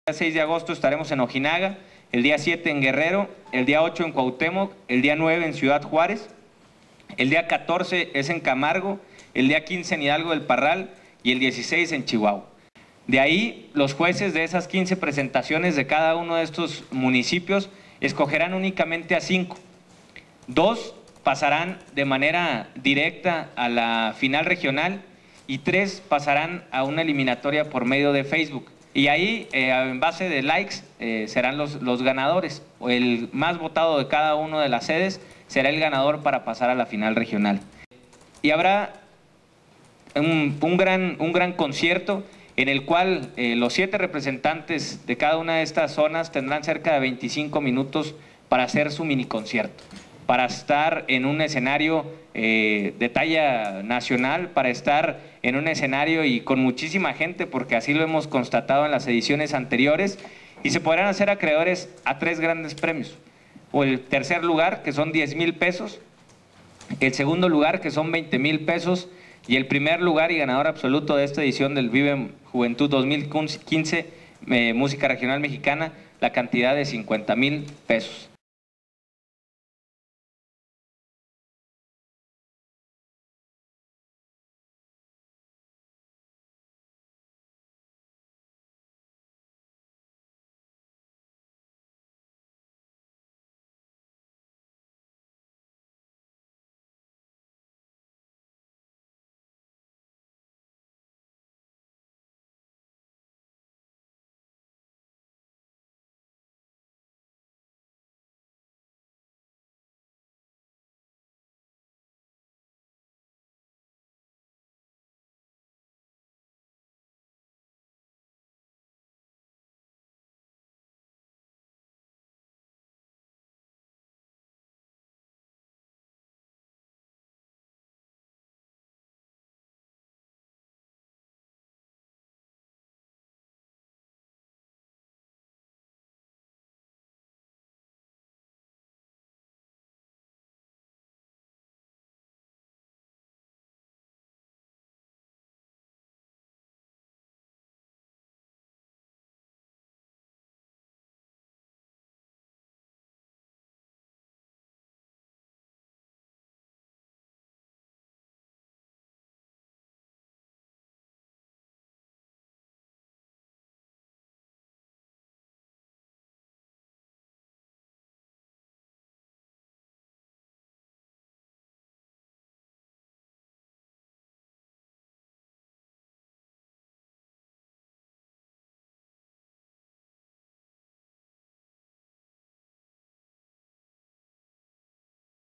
El día 6 de agosto estaremos en Ojinaga, el día 7 en Guerrero, el día 8 en Cuauhtémoc, el día 9 en Ciudad Juárez, el día 14 es en Camargo, el día 15 en Hidalgo del Parral y el 16 en Chihuahua. De ahí, los jueces de esas 15 presentaciones de cada uno de estos municipios escogerán únicamente a 5. 2 pasarán de manera directa a la final regional y 3 pasarán a una eliminatoria por medio de Facebook. Y ahí, en base de likes, serán los ganadores. El más votado de cada una de las sedes será el ganador para pasar a la final regional. Y habrá un gran concierto en el cual los 7 representantes de cada una de estas zonas tendrán cerca de 25 minutos para hacer su mini concierto, para estar en un escenario de talla nacional, para estar en un escenario y con muchísima gente, porque así lo hemos constatado en las ediciones anteriores, y se podrán hacer acreedores a 3 grandes premios. O el tercer lugar, que son 10,000 pesos, el segundo lugar, que son 20,000 pesos, y el primer lugar y ganador absoluto de esta edición del Vive Juventud 2015, Música Regional Mexicana, la cantidad de 50,000 pesos.